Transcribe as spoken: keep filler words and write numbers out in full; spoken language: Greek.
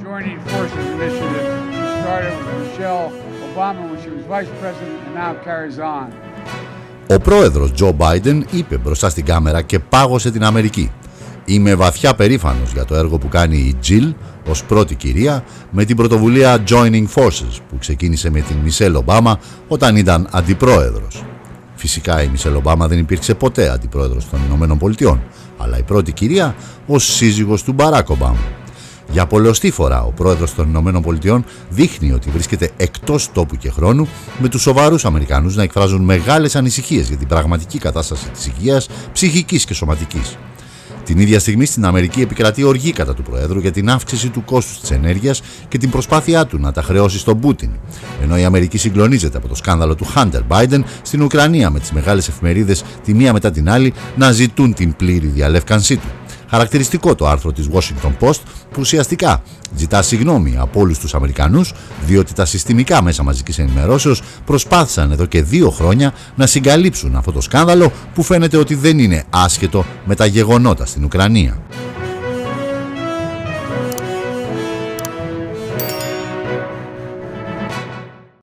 Joining Forces initiative which started with Michelle Obama when she was vice president and now carries on. Ο πρόεδρος Τζο Μπάιντεν είπε μπροστά στην κάμερα και πάγωσε την Αμερική. Είμαι βαθιά περήφανος για το έργο που κάνει η Jill ως πρώτη κυρία με την πρωτοβουλία Joining Forces που ξεκίνησε με την Μισελ Ομπάμα όταν ήταν αντιπρόεδρος. Φυσικά η Μισελ Ομπάμα δεν υπήρξε ποτέ αντιπρόεδρος των Ηνωμένων Πολιτειών, αλλά η πρώτη κυρία ως σύζυγος του Μπαράκ Ομπάμα. Για πολλωστή φορά ο πρόεδρος των Ηνωμένων Πολιτειών δείχνει ότι βρίσκεται εκτός τόπου και χρόνου, με τους σοβαρούς Αμερικανούς να εκφράζουν μεγάλες ανησυχίες για την πραγματική κατάσταση της υγείας, ψυχικής και σωματικής. Την ίδια στιγμή στην Αμερική επικρατεί οργή κατά του Προέδρου για την αύξηση του κόστους της ενέργειας και την προσπάθειά του να τα χρεώσει στον Πούτιν. Ενώ η Αμερική συγκλονίζεται από το σκάνδαλο του Hunter Biden στην Ουκρανία, με τις μεγάλες εφημερίδες τη μία μετά την άλλη να ζητούν την πλήρη διαλεύκανσή του. Χαρακτηριστικό το άρθρο της Washington Post που ουσιαστικά ζητά συγγνώμη από όλους τους Αμερικανούς διότι τα συστημικά μέσα μαζικής ενημερώσεως προσπάθησαν εδώ και δύο χρόνια να συγκαλύψουν αυτό το σκάνδαλο που φαίνεται ότι δεν είναι άσχετο με τα γεγονότα στην Ουκρανία.